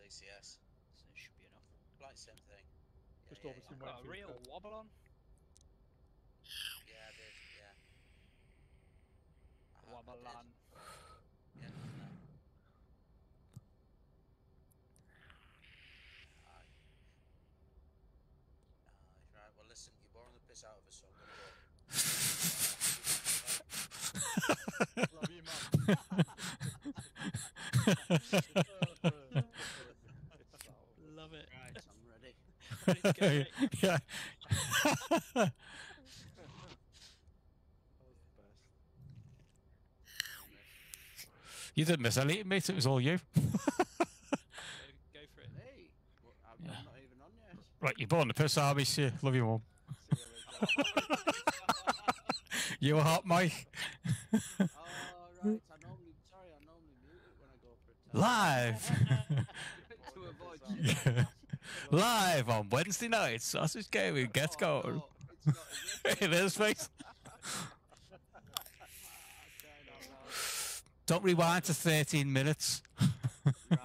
DCS, So it should be enough. like same thing. Yeah, Just yeah, obviously yeah. Got a real wobble on. Yeah, I did. Yeah. Wobble I on. did. Yeah. No. Aye. Right. Well, listen, you're boring the piss out of us, so I'm gonna go. Love you, man. Love it. Right, I'm ready. Ready to go, mate. Yeah. That was the best. You didn't miss anything, mate. It was all you. Go for it. Hey, well, I'm Yeah. not even on yet. Right, you're born the piss out of me. See you. Love you, mum. See you later. You a hot mic? Oh, right. I normally mute it when I go for a test. Live. To avoid Yeah. Live on Wednesday night. Sosage Gaming. Get going. No, it's not, is it? It is, mate. Kind of, Don't rewind to 13 minutes. right.